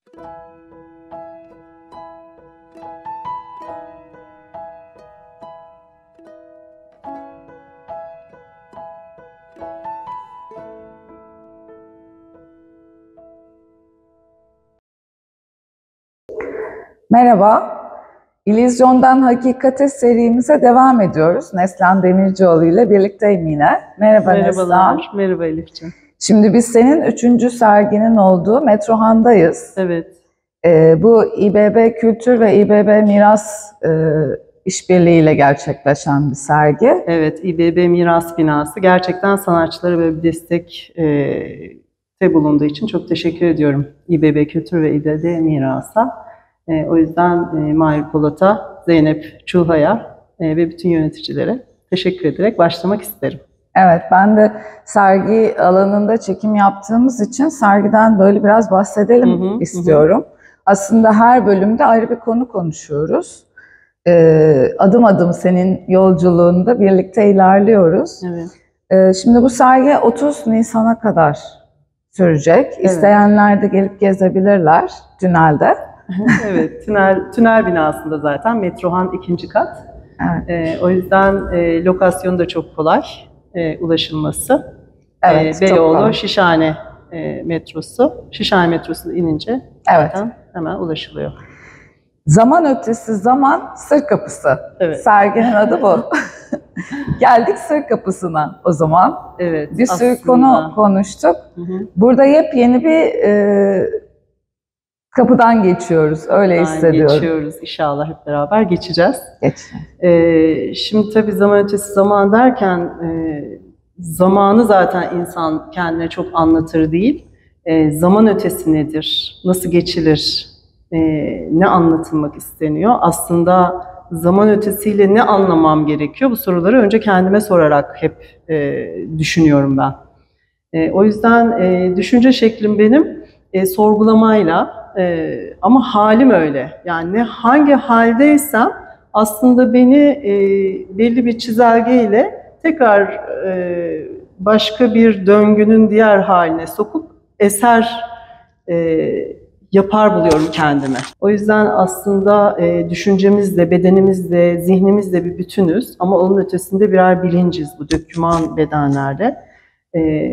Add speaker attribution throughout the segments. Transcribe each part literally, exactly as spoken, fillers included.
Speaker 1: Merhaba, İllüzyondan Hakikate serimize devam ediyoruz. Neslihan Demircioğlu ile birlikteyim yine. Merhaba Neslihan.
Speaker 2: Merhaba Elif'ciğim.
Speaker 1: Şimdi biz senin üçüncü serginin olduğu Metrohan'dayız.
Speaker 2: Evet.
Speaker 1: Ee, bu İBB Kültür ve İBB Miras e, işbirliğiyle gerçekleşen bir sergi.
Speaker 2: Evet, İBB Miras Binası. Gerçekten sanatçılara böyle bir destek e, de bulunduğu için çok teşekkür ediyorum İBB Kültür ve İBB Miras'a. E, o yüzden e, Mahir Polat'a, Zeynep Çulha'ya e, ve bütün yöneticilere teşekkür ederek başlamak isterim.
Speaker 1: Evet, ben de sergi alanında çekim yaptığımız için sergiden böyle biraz bahsedelim hı hı, istiyorum. Hı. Aslında her bölümde ayrı bir konu konuşuyoruz. Ee, adım adım senin yolculuğunda birlikte ilerliyoruz.
Speaker 2: Evet.
Speaker 1: Ee, şimdi bu sergi otuz Nisan'a kadar sürecek. Evet. İsteyenler de gelip gezebilirler tünelde.
Speaker 2: Evet, tünel, tünel binasında zaten Metrohan ikinci kat.
Speaker 1: Evet.
Speaker 2: E, o yüzden e, lokasyonu da çok kolay e, ulaşılması.
Speaker 1: Evet,
Speaker 2: e, Beyoğlu Şişhane e, metrosu. Şişhane metrosuna inince
Speaker 1: evet,
Speaker 2: zaten hemen ulaşılıyor.
Speaker 1: Zaman ötesi zaman Sır Kapısı.
Speaker 2: Evet.
Speaker 1: Serginin adı bu. Geldik Sır Kapısı'na o zaman.
Speaker 2: Evet.
Speaker 1: Bir sürü aslında konu konuştuk. Hı hı. Burada yepyeni bir e, kapıdan geçiyoruz, öyle
Speaker 2: kapıdan
Speaker 1: hissediyorum.
Speaker 2: Geçiyoruz, inşallah hep beraber geçeceğiz.
Speaker 1: Geçeceğiz.
Speaker 2: Ee, şimdi tabii zaman ötesi zaman derken, e, zamanı zaten insan kendine çok anlatır değil. E, zaman ötesi nedir, nasıl geçilir, e, ne anlatılmak isteniyor? Aslında zaman ötesiyle ne anlamam gerekiyor? Bu soruları önce kendime sorarak hep e, düşünüyorum ben. E, o yüzden e, düşünce şeklim benim e, sorgulamayla, e, ama halim öyle. Yani hangi haldeysem aslında beni e, belli bir çizelgeyle tekrar e, başka bir döngünün diğer haline sokup eser e, yapar buluyorum kendime. O yüzden aslında e, düşüncemizle, bedenimizle, zihnimizle bir bütünüz ama onun ötesinde birer bilinciz bu döküman bedenlerde. E,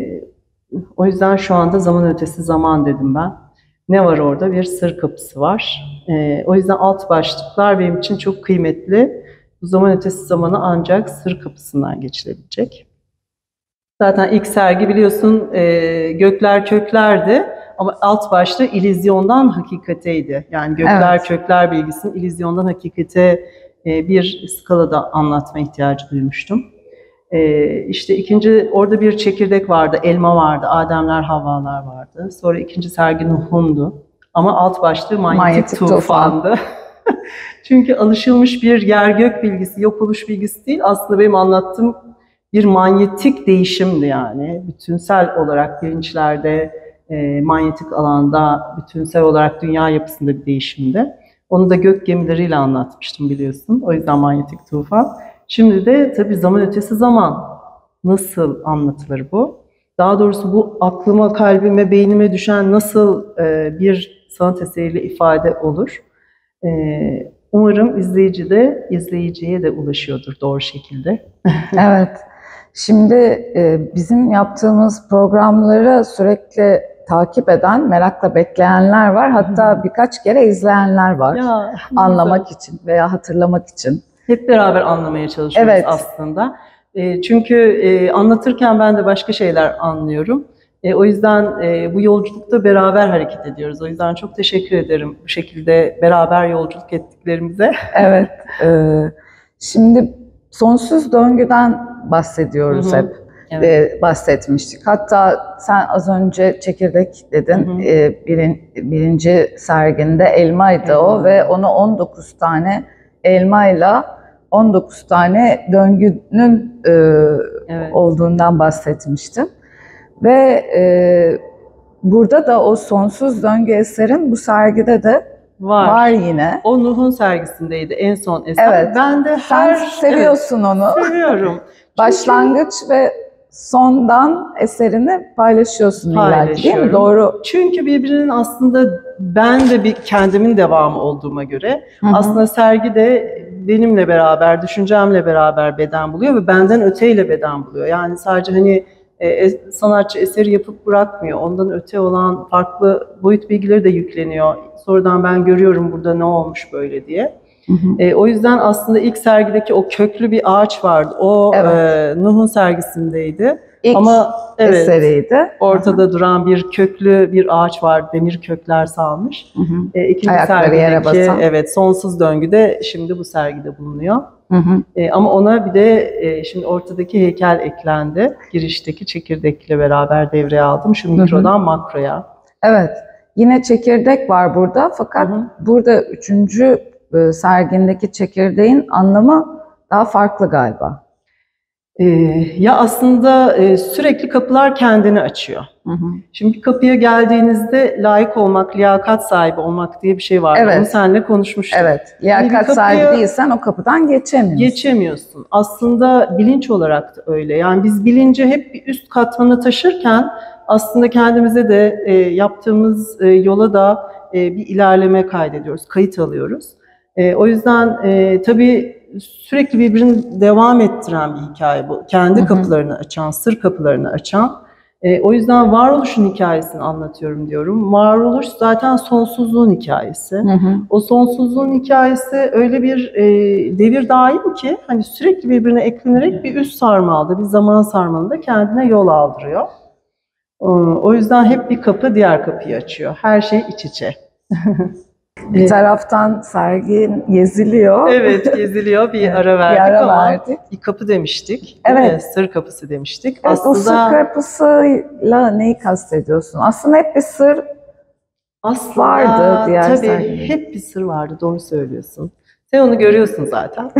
Speaker 2: o yüzden şu anda zaman ötesi zaman dedim ben. Ne var orada? Bir sır kapısı var. E, o yüzden alt başlıklar benim için çok kıymetli. Bu zaman ötesi zamanı ancak sır kapısından geçilebilecek. Zaten ilk sergi biliyorsun e, Gökler Kökler'di. Ama alt başlığı İllüzyondan Hakikateydi. Yani gökler evet, kökler bilgisini İllüzyondan Hakikate e, bir skalada anlatma ihtiyacı duymuştum. E, işte ikinci, orada bir çekirdek vardı, elma vardı, Ademler, Havvalar vardı. Sonra ikinci sergi Nuh'undu. Ama alt başlığı manyetik, manyetik tufandı. Çünkü alışılmış bir yer gök bilgisi, yok oluş bilgisi değil. Aslında benim anlattığım bir manyetik değişimdi yani. Bütünsel olarak bilinçlerde, E, manyetik alanda, bütünsel olarak dünya yapısında bir değişimde. Onu da gök gemileriyle anlatmıştım biliyorsun. O yüzden manyetik tufan. Şimdi de tabii zaman ötesi zaman nasıl anlatılır bu? Daha doğrusu bu aklıma, kalbime, beynime düşen nasıl e, bir sanat eseriyle ifade olur? E, umarım izleyici de, izleyiciye de ulaşıyordur doğru şekilde.
Speaker 1: Evet. Şimdi e, bizim yaptığımız programları sürekli takip eden, merakla bekleyenler var. Hatta hmm. birkaç kere izleyenler var.
Speaker 2: Ya,
Speaker 1: anlamak güzel. için veya hatırlamak için.
Speaker 2: Hep beraber anlamaya çalışıyoruz evet, aslında. E, çünkü e, anlatırken ben de başka şeyler anlıyorum. E, o yüzden e, bu yolculukta beraber hareket ediyoruz. O yüzden çok teşekkür ederim bu şekilde beraber yolculuk ettiklerimize.
Speaker 1: Evet. E, şimdi sonsuz döngüden bahsediyoruz hı hı. hep. Evet. bahsetmiştik. Hatta sen az önce çekirdek dedin. Hı hı. E, birin, birinci serginde elmaydı hı hı. o ve onu on dokuz tane elmayla on dokuz tane döngünün e, evet. olduğundan bahsetmiştim. Ve e, burada da o sonsuz döngü eserin bu sergide de var, var yine.
Speaker 2: O Nuh'un sergisindeydi en son eser.
Speaker 1: Evet.
Speaker 2: Ben de her...
Speaker 1: Sen seviyorsun
Speaker 2: evet,
Speaker 1: onu.
Speaker 2: Seviyorum.
Speaker 1: Başlangıç
Speaker 2: Çünkü...
Speaker 1: ve sondan eserini paylaşıyorsun illaki, değil mi? Doğru.
Speaker 2: Çünkü birbirinin aslında ben de bir kendimin devamı olduğuma göre hı hı. aslında sergi de benimle beraber, düşüncemle beraber beden buluyor ve benden öteyle beden buluyor. Yani sadece hani e, sanatçı eseri yapıp bırakmıyor. Ondan öte olan farklı boyut bilgileri de yükleniyor. Sonradan ben görüyorum burada ne olmuş böyle diye. Hı hı. E, o yüzden aslında ilk sergideki o köklü bir ağaç vardı. O evet. e, Nuh'un sergisindeydi.
Speaker 1: İlk Ama evet, eseriydi.
Speaker 2: Ortada Aha. duran bir köklü bir ağaç var. Demir kökler salmış. Hı hı. E, ikinci Ayakları yere basan. Evet, Sonsuz Döngü'de şimdi bu sergide bulunuyor. Hı hı. E, ama ona bir de e, şimdi ortadaki heykel eklendi. Girişteki çekirdekle beraber devreye aldım. Şu mikrodan hı hı. makroya.
Speaker 1: Evet. Yine çekirdek var burada. Fakat hı hı. burada üçüncü e, sergindeki çekirdeğin anlamı daha farklı galiba.
Speaker 2: Ee, ya aslında e, sürekli kapılar kendini açıyor. Hı hı. Şimdi bir kapıya geldiğinizde layık olmak, liyakat sahibi olmak diye bir şey var.
Speaker 1: Evet.
Speaker 2: Onu seninle konuşmuştuk.
Speaker 1: Evet. Liyakat yani sahibi değilsen o kapıdan geçemiyorsun.
Speaker 2: Geçemiyorsun. Aslında bilinç olarak da öyle. Yani biz bilinci hep bir üst katmana taşırken aslında kendimize de e, yaptığımız e, yola da e, bir ilerleme kaydediyoruz, kayıt alıyoruz. E, o yüzden e, tabii sürekli birbirini devam ettiren bir hikaye bu. Kendi hı hı. kapılarını açan, sır kapılarını açan. E, o yüzden varoluşun hikayesini anlatıyorum diyorum. Varoluş zaten sonsuzluğun hikayesi. Hı hı. O sonsuzluğun hikayesi öyle bir e, devir daim ki hani sürekli birbirine eklenerek bir üst sarmalda, bir zaman sarmalında kendine yol aldırıyor. O, o yüzden hep bir kapı diğer kapıyı açıyor. Her şey iç içe.
Speaker 1: Bir taraftan sergi geziliyor.
Speaker 2: Evet, geziliyor. Bir ara verdik bir ara ama verdik. Bir kapı demiştik.
Speaker 1: Evet.
Speaker 2: Sır kapısı demiştik.
Speaker 1: Evet, aslında o sır kapısıyla neyi kastediyorsun? Aslında hep bir sır aslında, vardı diğer
Speaker 2: tabii,
Speaker 1: sergide.
Speaker 2: Hep bir sır vardı, doğru söylüyorsun. Sen onu görüyorsun zaten.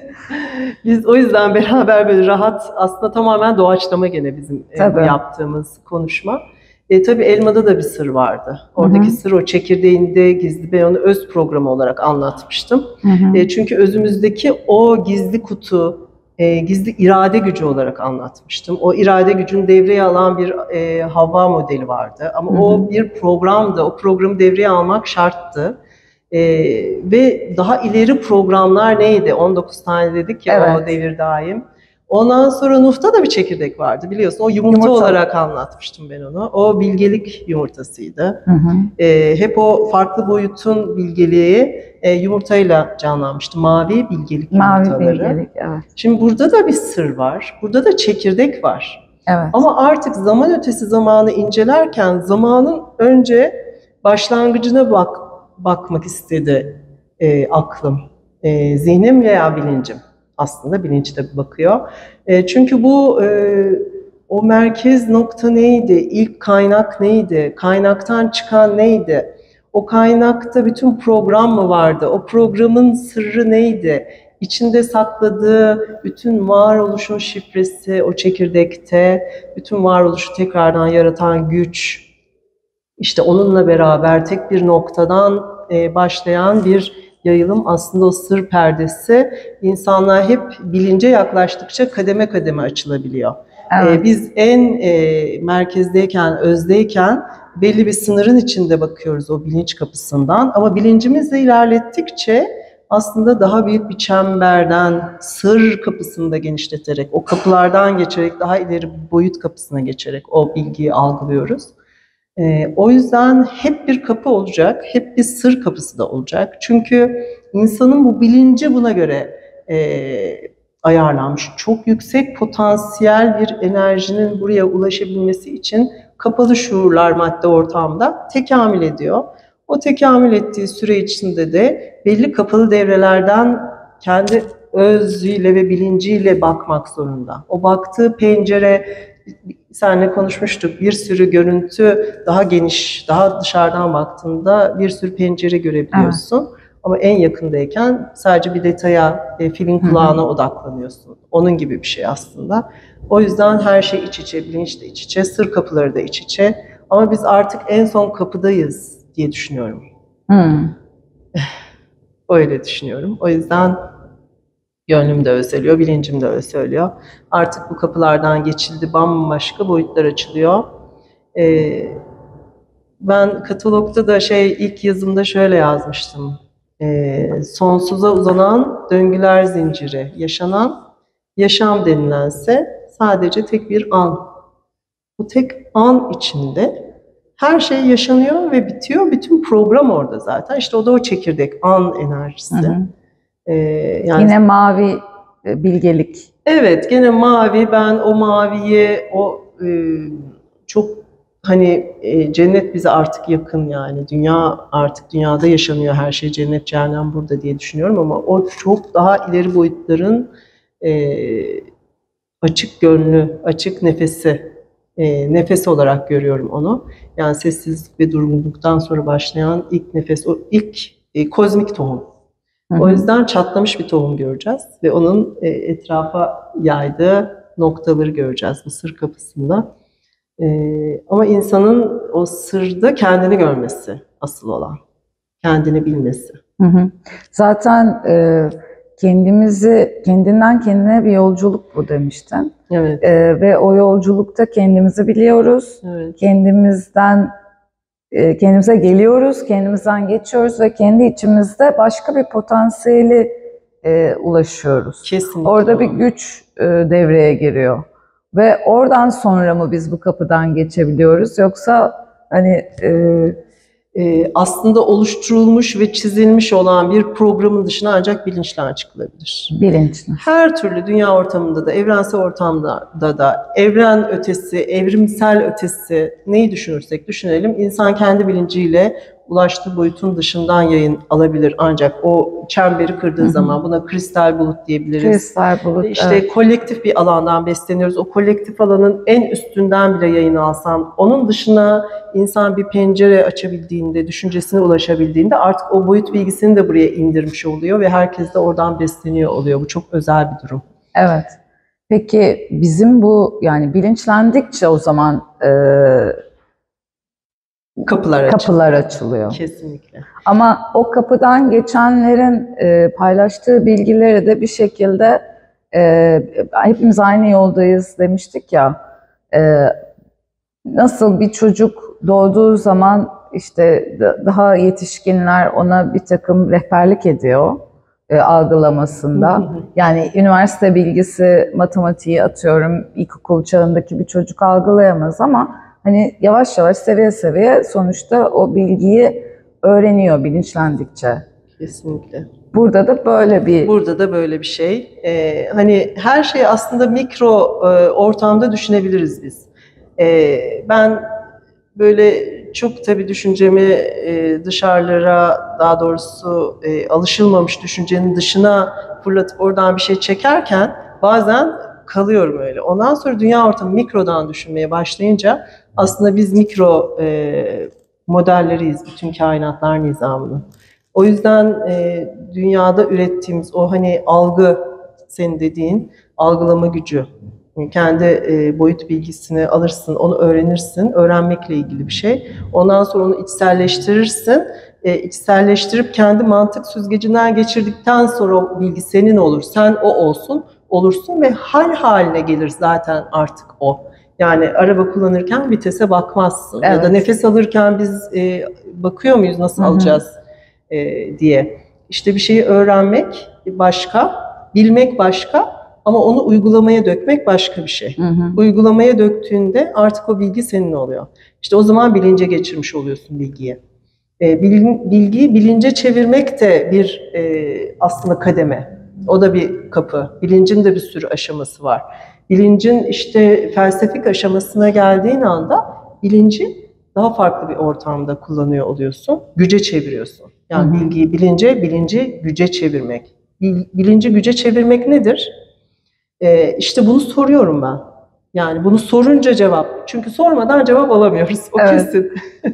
Speaker 2: Biz o yüzden beraber böyle rahat, aslında tamamen doğaçlama gene bizim e, yaptığımız konuşma. E, tabii Elma'da da bir sır vardı. Oradaki hı hı. sır o çekirdeğinde gizli. Ben onu öz programı olarak anlatmıştım. Hı hı. E, çünkü özümüzdeki o gizli kutu, e, gizli irade gücü olarak anlatmıştım. O irade gücünü devreye alan bir e, Havva modeli vardı. Ama hı hı. o bir programdı. O programı devreye almak şarttı. E, ve daha ileri programlar neydi? on dokuz tane dedik ya evet. o devir daim. Ondan sonra Nuh'ta da bir çekirdek vardı biliyorsun. O yumurta, yumurta olarak anlatmıştım ben onu. O bilgelik yumurtasıydı. Hı hı. E, hep o farklı boyutun bilgeliği e, yumurtayla canlanmıştı. Mavi bilgelik
Speaker 1: Mavi
Speaker 2: yumurtaları.
Speaker 1: bilgelik, evet.
Speaker 2: Şimdi burada da bir sır var. Burada da çekirdek var.
Speaker 1: Evet.
Speaker 2: Ama artık zaman ötesi zamanı incelerken zamanın önce başlangıcına bak bakmak istedi e, aklım, e, zihnim veya bilincim. Aslında bilinç de bakıyor. E, çünkü bu e, o merkez nokta neydi? İlk kaynak neydi? Kaynaktan çıkan neydi? O kaynakta bütün program mı vardı? O programın sırrı neydi? İçinde sakladığı bütün varoluşun şifresi o çekirdekte, bütün varoluşu tekrardan yaratan güç, işte onunla beraber tek bir noktadan e, başlayan bir yayılım aslında o sır perdesi insanlar hep bilince yaklaştıkça kademe kademe açılabiliyor. Evet. Ee, biz en e, merkezdeyken, özdeyken belli bir sınırın içinde bakıyoruz o bilinç kapısından ama bilincimizle ilerlettikçe aslında daha büyük bir çemberden, sır kapısını da genişleterek, o kapılardan geçerek daha ileri bir boyut kapısına geçerek o bilgiyi algılıyoruz. Ee, o yüzden hep bir kapı olacak, hep bir sır kapısı da olacak. Çünkü insanın bu bilinci buna göre e, ayarlanmış. Çok yüksek potansiyel bir enerjinin buraya ulaşabilmesi için kapalı şuurlar madde ortamda tekamül ediyor. O tekamül ettiği süre içinde de belli kapalı devrelerden kendi özüyle ve bilinciyle bakmak zorunda. O baktığı pencere, seninle konuşmuştuk, bir sürü görüntü daha geniş, daha dışarıdan baktığında bir sürü pencere görebiliyorsun. Evet. Ama en yakındayken sadece bir detaya, e, filin kulağına hı hı. odaklanıyorsun. Onun gibi bir şey aslında. O yüzden her şey iç içe, bilinç de iç içe, sır kapıları da iç içe. Ama biz artık en son kapıdayız diye düşünüyorum. Hmm. Öyle düşünüyorum. O yüzden Gönlüm de öyle söylüyor, bilincim de öyle söylüyor. Artık bu kapılardan geçildi, bambaşka boyutlar açılıyor. Ee, ben katalogda da şey ilk yazımda şöyle yazmıştım. Ee, sonsuza uzanan döngüler zinciri, yaşanan yaşam denilense sadece tek bir an. Bu tek an içinde her şey yaşanıyor ve bitiyor. Bütün program orada zaten. İşte o da o çekirdek, an enerjisi. Hı hı.
Speaker 1: Ee, yani, Yine mavi bilgelik.
Speaker 2: Evet, gene mavi. Ben o maviye, o e, çok hani e, cennet bize artık yakın yani. Dünya artık dünyada yaşanıyor her şey. Cennet, cehennem burada diye düşünüyorum ama o çok daha ileri boyutların e, açık gönlü, açık nefesi, e, nefes olarak görüyorum onu. Yani sessizlik ve durgunluktan sonra başlayan ilk nefes, o ilk e, kozmik tohum. Hı hı. O yüzden çatlamış bir tohum göreceğiz ve onun e, etrafa yaydığı noktaları göreceğiz bu sır kapısında. E, ama insanın o sırda kendini görmesi asıl olan, kendini bilmesi.
Speaker 1: Hı hı. Zaten e, kendimizi, kendinden kendine bir yolculuk bu demiştin.
Speaker 2: Evet.
Speaker 1: E, ve o yolculukta kendimizi biliyoruz,
Speaker 2: evet.
Speaker 1: kendimizden e, kendimize geliyoruz, kendimizden geçiyoruz ve kendi içimizde başka bir potansiyeli e, ulaşıyoruz.
Speaker 2: Kesinlikle.
Speaker 1: Orada bir güç e, devreye giriyor ve oradan sonra mı biz bu kapıdan geçebiliyoruz yoksa hani e,
Speaker 2: Ee, aslında oluşturulmuş ve çizilmiş olan bir programın dışına ancak bilinçle çıkılabilir.
Speaker 1: Bilinçli.
Speaker 2: Her türlü dünya ortamında da, evrensel ortamda da, da evren ötesi, evrimsel ötesi neyi düşünürsek düşünelim, insan kendi bilinciyle ulaştığı boyutun dışından yayın alabilir ancak o çemberi kırdığı Hı-hı. zaman buna kristal bulut diyebiliriz.
Speaker 1: Kristal bulut,
Speaker 2: İşte
Speaker 1: evet.
Speaker 2: kolektif bir alandan besleniyoruz. O kolektif alanın en üstünden bile yayın alsam, onun dışına insan bir pencere açabildiğinde, düşüncesine ulaşabildiğinde artık o boyut bilgisini de buraya indirmiş oluyor ve herkes de oradan besleniyor oluyor. Bu çok özel bir durum.
Speaker 1: Evet. Peki bizim bu yani bilinçlendikçe o zaman e,
Speaker 2: kapılar,
Speaker 1: kapılar
Speaker 2: açılıyor.
Speaker 1: açılıyor.
Speaker 2: Kesinlikle.
Speaker 1: Ama o kapıdan geçenlerin e, paylaştığı bilgileri de bir şekilde e, hepimiz aynı yoldayız demiştik ya. E, nasıl bir çocuk doğduğu zaman işte daha yetişkinler ona bir takım rehberlik ediyor e, algılamasında. Hı hı. Yani üniversite bilgisi, matematiği atıyorum ilkokul çağındaki bir çocuk algılayamaz ama hani yavaş yavaş seviye seviye sonuçta o bilgiyi öğreniyor bilinçlendikçe.
Speaker 2: Kesinlikle.
Speaker 1: Burada da böyle bir...
Speaker 2: Burada da böyle bir şey. Ee, hani her şeyi aslında mikro e, ortamda düşünebiliriz biz. Ee, ben böyle çok tabii düşüncemi e, dışarılara, daha doğrusu e, alışılmamış düşüncenin dışına fırlatıp oradan bir şey çekerken bazen kalıyorum öyle. Ondan sonra dünya ortamı mikrodan düşünmeye başlayınca aslında biz mikro e, modelleriyiz bütün kainatlar nizamının. O yüzden e, dünyada ürettiğimiz o hani algı, senin dediğin algılama gücü, kendi e, boyut bilgisini alırsın, onu öğrenirsin, öğrenmekle ilgili bir şey. Ondan sonra onu içselleştirirsin, e, içselleştirip kendi mantık süzgecinden geçirdikten sonra o bilgi senin olur, sen o olsun, olursun ve hal haline gelir zaten artık o. Yani araba kullanırken vitese bakmazsın evet. Ya da nefes alırken biz e, bakıyor muyuz nasıl Hı-hı. alacağız e, diye. İşte bir şeyi öğrenmek başka, bilmek başka. Ama onu uygulamaya dökmek başka bir şey. Hı hı. Uygulamaya döktüğünde artık o bilgi senin oluyor. İşte o zaman bilince geçirmiş oluyorsun bilgiyi. E, bilin, bilgiyi bilince çevirmek de bir e, aslında kademe. O da bir kapı. Bilincin de bir sürü aşaması var. Bilincin işte felsefik aşamasına geldiğin anda bilinci daha farklı bir ortamda kullanıyor oluyorsun. Güce çeviriyorsun. Yani hı hı. bilgiyi bilince, bilinci güce çevirmek. Bilinci güce çevirmek nedir? Ee, işte bunu soruyorum ben. Yani bunu sorunca cevap. Çünkü sormadan cevap alamıyoruz. O evet. kesin.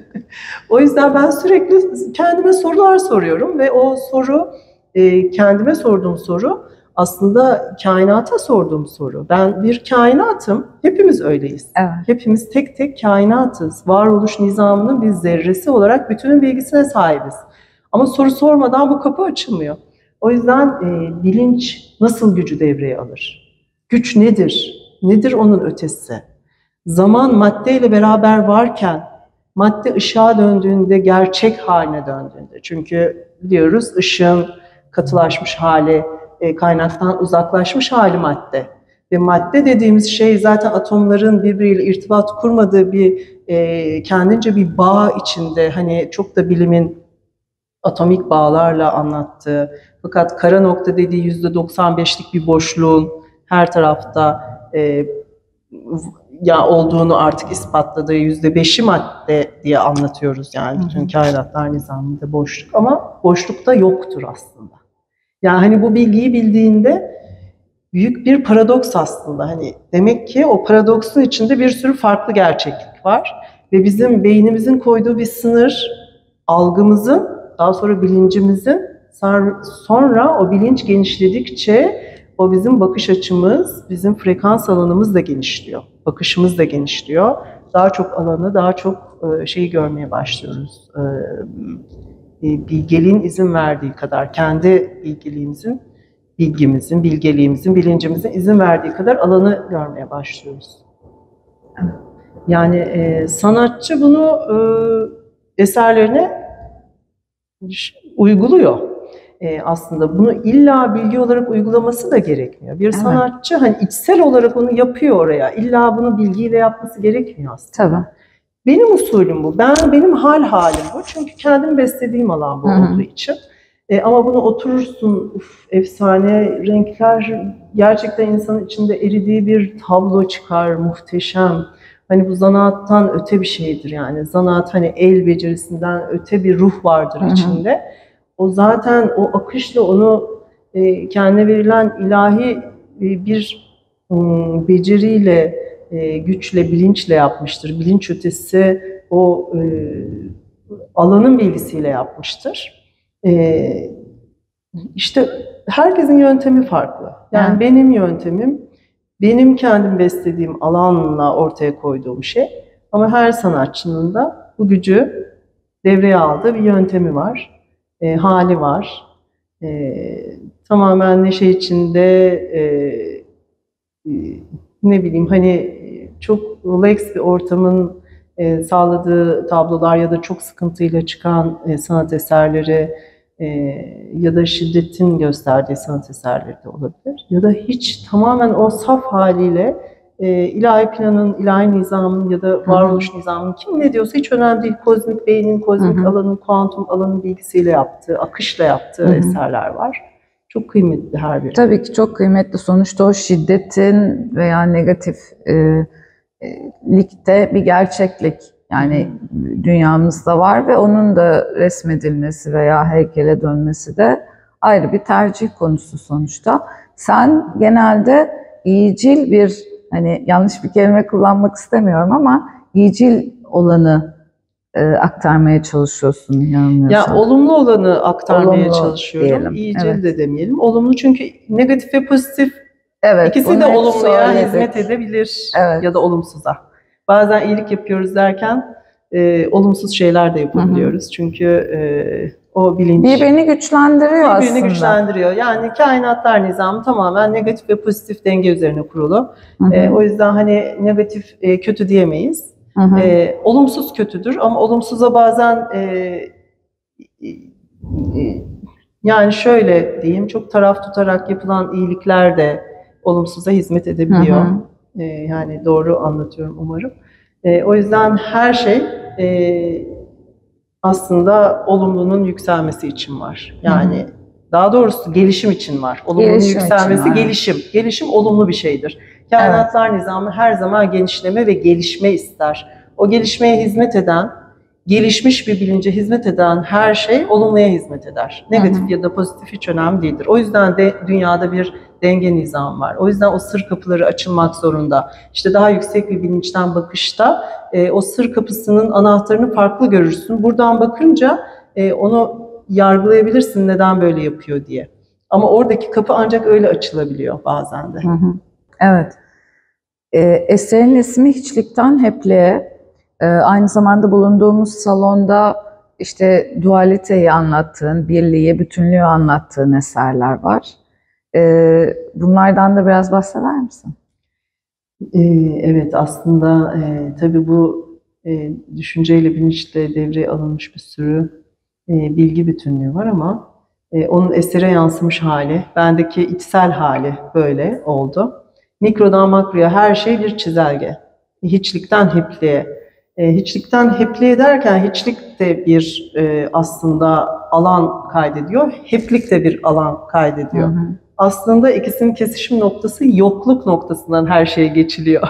Speaker 2: O yüzden ben sürekli kendime sorular soruyorum ve o soru, e, kendime sorduğum soru aslında kainata sorduğum soru. Ben bir kainatım. Hepimiz öyleyiz.
Speaker 1: Evet.
Speaker 2: Hepimiz tek tek kainatız. Varoluş nizamının bir zerresi olarak bütünün bilgisine sahibiz. Ama soru sormadan bu kapı açılmıyor. O yüzden e, bilinç nasıl gücü devreye alır? Güç nedir? Nedir onun ötesi? Zaman maddeyle beraber varken, madde ışığa döndüğünde, gerçek haline döndüğünde. Çünkü biliyoruz ışığın katılaşmış hali, e, kaynaktan uzaklaşmış hali madde. Ve madde dediğimiz şey zaten atomların birbiriyle irtibat kurmadığı bir e, kendince bir bağ içinde. Hani çok da bilimin atomik bağlarla anlattığı, fakat kara nokta dediği yüzde doksan beşlik bir boşluğun her tarafta e, ya olduğunu artık ispatladığı yüzde beşi madde diye anlatıyoruz yani bütün kainatlar nizamında boşluk, ama boşlukta yoktur aslında. Yani hani bu bilgiyi bildiğinde büyük bir paradoks aslında. Hani demek ki o paradoksun içinde bir sürü farklı gerçeklik var ve bizim beynimizin koyduğu bir sınır, algımızın, daha sonra bilincimizin, sonra o bilinç genişledikçe o bizim bakış açımız, bizim frekans alanımız da genişliyor. Bakışımız da genişliyor. Daha çok alanı, daha çok şeyi görmeye başlıyoruz. Bilgeliğin izin verdiği kadar, kendi bilgeliğimizin, bilgimizin, bilgeliğimizin, bilincimizin izin verdiği kadar alanı görmeye başlıyoruz. Yani e, sanatçı bunu e, eserlerine uyguluyor. E, aslında bunu illa bilgi olarak uygulaması da gerekmiyor. Bir evet. sanatçı hani içsel olarak onu yapıyor oraya. İlla bunu bilgiyle yapması gerekmiyor aslında.
Speaker 1: Tabii.
Speaker 2: Benim usulüm bu. Ben benim hal halim bu. Çünkü kendim beslediğim alan bu Hı-hı. olduğu için. E, ama bunu oturursun, uf, efsane renkler, gerçekten insanın içinde eridiği bir tablo çıkar, muhteşem. Hani bu zanaattan öte bir şeydir yani. Zanaat hani el becerisinden öte bir ruh vardır Hı-hı. içinde. O zaten o akışla onu e, kendine verilen ilahi e, bir um, beceriyle, e, güçle, bilinçle yapmıştır. Bilinç ötesi o e, alanın bilgisiyle yapmıştır. Ee, işte herkesin yöntemi farklı. Yani Hı. benim yöntemim, benim kendim beslediğim alanla ortaya koyduğum şey. Ama her sanatçının da bu gücü devreye aldığı bir yöntemi var, e, hali var. E, tamamen neşe içinde, e, e, ne bileyim hani çok relax bir ortamın e, sağladığı tablolar ya da çok sıkıntıyla çıkan e, sanat eserleri e, ya da şiddetin gösterdiği sanat eserleri de olabilir. Ya da hiç tamamen o saf haliyle e, ilahi planın, ilahi nizamın ya da varoluş Hı-hı. nizamının kim ne diyorsa hiç önemli değil. Kozmik beynin, kozmik Hı-hı. alanın, kuantum alanın bilgisiyle yaptığı, akışla yaptığı Hı-hı. eserler var. Çok kıymetli her biri.
Speaker 1: Tabii ki çok kıymetli. Sonuçta o şiddetin veya negatif e, ligde bir gerçeklik yani Hı-hı. dünyamızda var ve onun da resmedilmesi veya heykele dönmesi de ayrı bir tercih konusu sonuçta. Sen genelde iyicil bir, hani yanlış bir kelime kullanmak istemiyorum ama iyicil olanı e, aktarmaya çalışıyorsun yanılmıyorsam.
Speaker 2: Ya olumlu olanı aktarmaya olumlu çalışıyorum. Diyelim. İyicil evet. de demeyelim. Olumlu çünkü negatif ve pozitif evet, ikisi de olumluya söyledik. hizmet edebilir evet. ya da olumsuza. Bazen iyilik yapıyoruz derken e, olumsuz şeyler de yapabiliyoruz. Hı hı. Çünkü e, o bilinç
Speaker 1: birbirini güçlendiriyor birbirini aslında.
Speaker 2: Birbirini güçlendiriyor. Yani kainatlar nizamı tamamen negatif ve pozitif denge üzerine kurulu. Hı hı. E, o yüzden hani negatif e, kötü diyemeyiz. Hı hı. E, olumsuz kötüdür ama olumsuza bazen e, e, e, yani şöyle diyeyim, çok taraf tutarak yapılan iyilikler de olumsuza hizmet edebiliyor. Hı hı. E, yani doğru anlatıyorum umarım. E, o yüzden her şey e, aslında olumlunun yükselmesi için var. Yani Hı-hı. daha doğrusu gelişim için var. Olumlunun gelişim yükselmesi gelişim. Gelişim olumlu bir şeydir. Kainatlar evet. nizamı her zaman genişleme ve gelişme ister. O gelişmeye hizmet eden, gelişmiş bir bilince hizmet eden her şey olumluya hizmet eder. Negatif Hı-hı. ya da pozitif hiç önemli değildir. O yüzden de dünyada bir denge nizamı var. O yüzden o sır kapıları açılmak zorunda. İşte daha yüksek bir bilinçten bakışta e, o sır kapısının anahtarını farklı görürsün. Buradan bakınca e, onu yargılayabilirsin neden böyle yapıyor diye. Ama oradaki kapı ancak öyle açılabiliyor bazen de.
Speaker 1: Hı hı. Evet. E, eserin ismi Hiçlikten Hepliğe. E, aynı zamanda bulunduğumuz salonda işte dualiteyi anlattığın, birliği, bütünlüğü anlattığın eserler var. Ee, bunlardan da biraz bahseder misin?
Speaker 2: Ee, evet, aslında e, tabii bu e, düşünceyle bilinçle devreye alınmış bir sürü e, bilgi bütünlüğü var ama e, onun esere yansımış hali, bendeki içsel hali böyle oldu. Mikrodan makroya her şey bir çizelge. Hiçlikten hepliğe. E, hiçlikten hepliğe derken hiçlik de bir e, aslında alan kaydediyor, heplik de bir alan kaydediyor. Hı hı. Aslında ikisinin kesişim noktası yokluk noktasından her şeye geçiliyor.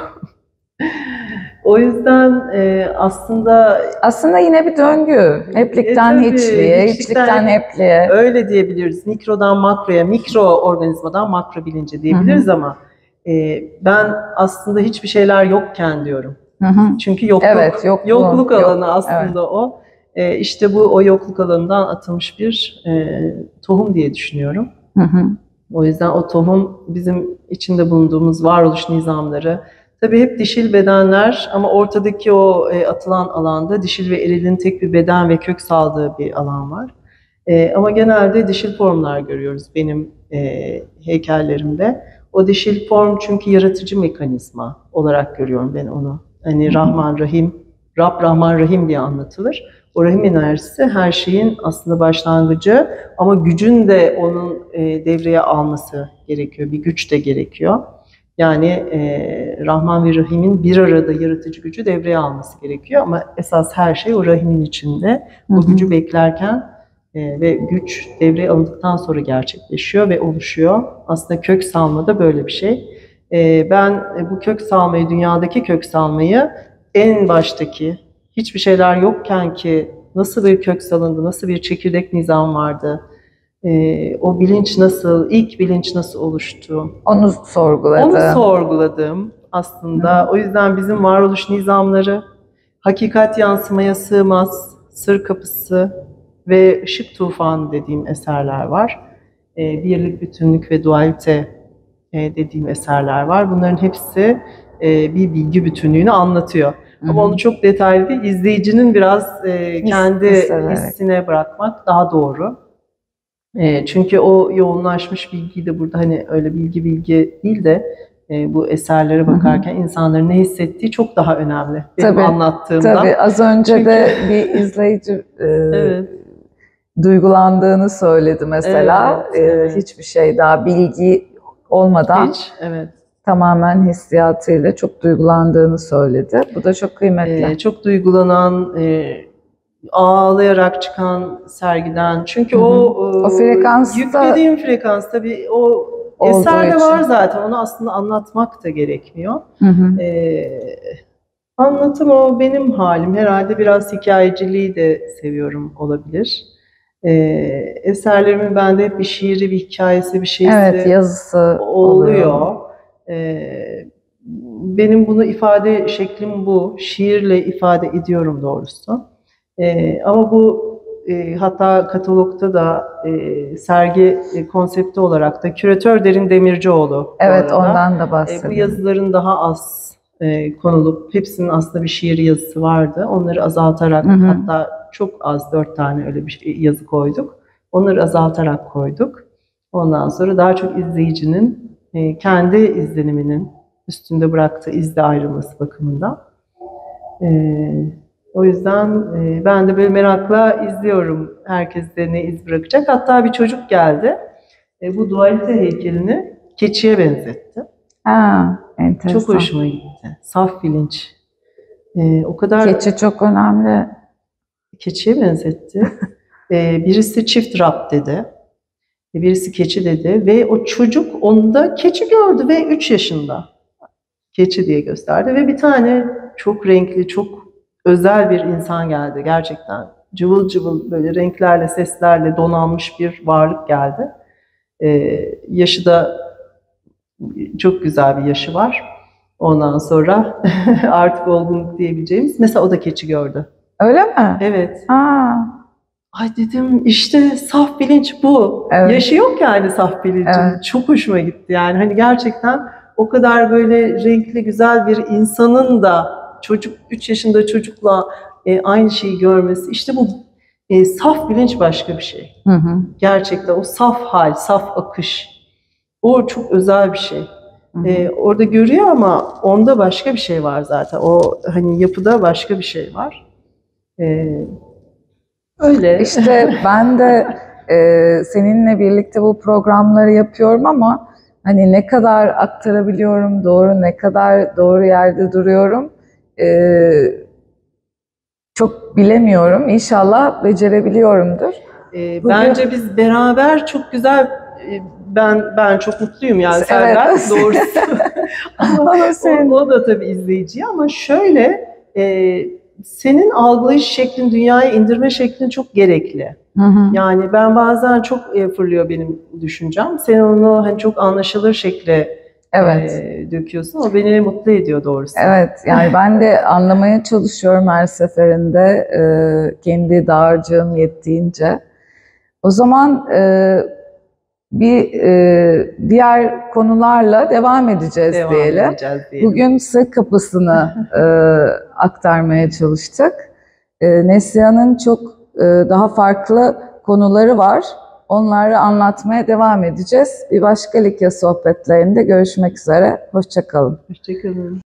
Speaker 2: O yüzden e, aslında...
Speaker 1: Aslında yine bir döngü. Heplikten e, hiçliğe, hiçlikten hepliğe.
Speaker 2: Öyle diyebiliriz. Mikrodan makroya, mikro organizmadan makro bilince diyebiliriz. Hı hı. Ama e, ben aslında hiçbir şeyler yokken diyorum. Hı hı. Çünkü yokluk, evet, yokluğu, yokluk alanı yok, aslında evet. O. E, işte bu o yokluk alanından atılmış bir e, tohum diye düşünüyorum. Hı hı. O yüzden o tohum bizim içinde bulunduğumuz varoluş nizamları, tabii hep dişil bedenler ama ortadaki o e, atılan alanda dişil ve erilin tek bir beden ve kök saldığı bir alan var. E, ama genelde dişil formlar görüyoruz benim e, heykellerimde. O dişil form çünkü yaratıcı mekanizma olarak görüyorum ben onu. Hani Rahman Rahim, Rab Rahman Rahim diye anlatılır. O rahim enerjisi her şeyin aslında başlangıcı ama gücün de onun e, devreye alması gerekiyor. Bir güç de gerekiyor. Yani e, Rahman ve Rahim'in bir arada yaratıcı gücü devreye alması gerekiyor. Ama esas her şey o rahimin içinde. O gücü beklerken e, ve güç devreye alındıktan sonra gerçekleşiyor ve oluşuyor. Aslında kök salma da böyle bir şey. E, ben e, bu kök salmayı, dünyadaki kök salmayı en baştaki, hiçbir şeyler yokken ki nasıl bir kök salındı, nasıl bir çekirdek nizam vardı, ee, o bilinç nasıl, ilk bilinç nasıl oluştu?
Speaker 1: Onu sorguladım.
Speaker 2: Onu sorguladım aslında. Hı. O yüzden bizim varoluş nizamları, hakikat yansımaya sığmaz, sır kapısı ve ışık tufanı dediğim eserler var. Ee, birlik, bütünlük ve dualite e, dediğim eserler var. Bunların hepsi e, bir bilgi bütünlüğünü anlatıyor. Hı-hı. Ama onu çok detaylı değil, izleyicinin biraz e, kendi His, hissine bırakmak daha doğru. E, çünkü o yoğunlaşmış bilgiyi de burada hani öyle bilgi bilgi değil de e, bu eserlere bakarken Hı-hı. insanların ne hissettiği çok daha önemli. Benim tabii, anlattığımdan.
Speaker 1: Tabii az önce çünkü... de bir izleyici e, evet. duygulandığını söyledi mesela. Evet, evet. E, hiçbir şey daha bilgi olmadan. Hiç, evet. Tamamen hissiyatıyla çok duygulandığını söyledi. Bu da çok kıymetli.
Speaker 2: Ee, çok duygulanan, e, ağlayarak çıkan sergiden. Çünkü Hı-hı. o,
Speaker 1: o frekansta
Speaker 2: yüklediğim frekans tabii o eserde var zaten. Onu aslında anlatmak da gerekmiyor. Ee, anlatım o benim halim. Herhalde biraz hikayeciliği de seviyorum olabilir. Ee, eserlerimin bende hep bir şiiri, bir hikayesi, bir şeysi
Speaker 1: evet, yazısı
Speaker 2: oluyor. oluyor. Ee, benim bunu ifade şeklim bu. Şiirle ifade ediyorum doğrusu. Ee, ama bu e, hatta katalogda da e, sergi e, konsepti olarak da küratör Derin Demircioğlu.
Speaker 1: Evet, ondan da bahsedelim.
Speaker 2: E, bu yazıların daha az e, konulup hepsinin aslında bir şiir yazısı vardı. Onları azaltarak, hı hı. hatta çok az dört tane öyle bir yazı koyduk. Onları azaltarak koyduk. Ondan sonra daha çok izleyicinin e, kendi izleniminin üstünde bıraktığı izle ayrılması bakımından. E, o yüzden e, ben de böyle merakla izliyorum. Herkes de ne iz bırakacak. Hatta bir çocuk geldi. E, bu dualite heykelini keçiye benzetti.
Speaker 1: Ha, enteresan.
Speaker 2: Çok hoşuma gitti. Saf bilinç. E, o kadar.
Speaker 1: Keçi çok önemli.
Speaker 2: Keçiye benzetti. e, birisi çift Rab dedi. Birisi keçi dedi ve o çocuk onda keçi gördü ve üç yaşında. Keçi diye gösterdi ve bir tane çok renkli, çok özel bir insan geldi gerçekten. Cıvıl cıvıl böyle renklerle, seslerle donanmış bir varlık geldi. Ee, yaşı da çok güzel bir yaşı var. Ondan sonra artık olgunluk diyebileceğimiz. Mesela o da keçi gördü.
Speaker 1: Öyle mi?
Speaker 2: Evet.
Speaker 1: Aa.
Speaker 2: Ay dedim işte saf bilinç bu. Evet. Yaşı yok yani saf bilincin. Evet. Çok hoşuma gitti yani. Hani gerçekten o kadar böyle renkli güzel bir insanın da çocuk üç yaşında çocukla e, aynı şeyi görmesi. İşte bu E, saf bilinç başka bir şey.
Speaker 1: Hı hı.
Speaker 2: Gerçekten o saf hal, saf akış. O çok özel bir şey.
Speaker 1: Hı hı.
Speaker 2: E, orada görüyor ama onda başka bir şey var zaten. O hani yapıda başka bir şey var. E, öyle.
Speaker 1: İşte ben de e, seninle birlikte bu programları yapıyorum ama hani ne kadar aktarabiliyorum doğru, ne kadar doğru yerde duruyorum e, çok bilemiyorum. İnşallah becerebiliyorumdur.
Speaker 2: E,
Speaker 1: Bugün-
Speaker 2: Bence biz beraber çok güzel, e, ben ben çok mutluyum yani
Speaker 1: Evet.
Speaker 2: senden doğrusu. Ama
Speaker 1: Ama sen-
Speaker 2: o, o da tabii izleyici ama şöyle, e, senin algılayış şeklin, dünyaya indirme şeklin çok gerekli.
Speaker 1: Hı hı.
Speaker 2: Yani ben bazen çok e, fırlıyor benim düşüncem. Sen onu hani çok anlaşılır şekle
Speaker 1: Evet.
Speaker 2: e, döküyorsun. O beni mutlu ediyor doğrusu.
Speaker 1: Evet, yani ben de anlamaya çalışıyorum her seferinde e, kendi dağarcığım yettiğince. O zaman e, bir e, diğer konularla devam edeceğiz
Speaker 2: Devam
Speaker 1: diyelim.
Speaker 2: edeceğiz diyelim.
Speaker 1: Bugün sır kapısını e, aktarmaya çalıştık. E, Neslihan'ın çok e, daha farklı konuları var. Onları anlatmaya devam edeceğiz. Bir başka Likya sohbetlerinde görüşmek üzere. Hoşça kalın.
Speaker 2: Hoşçakalın.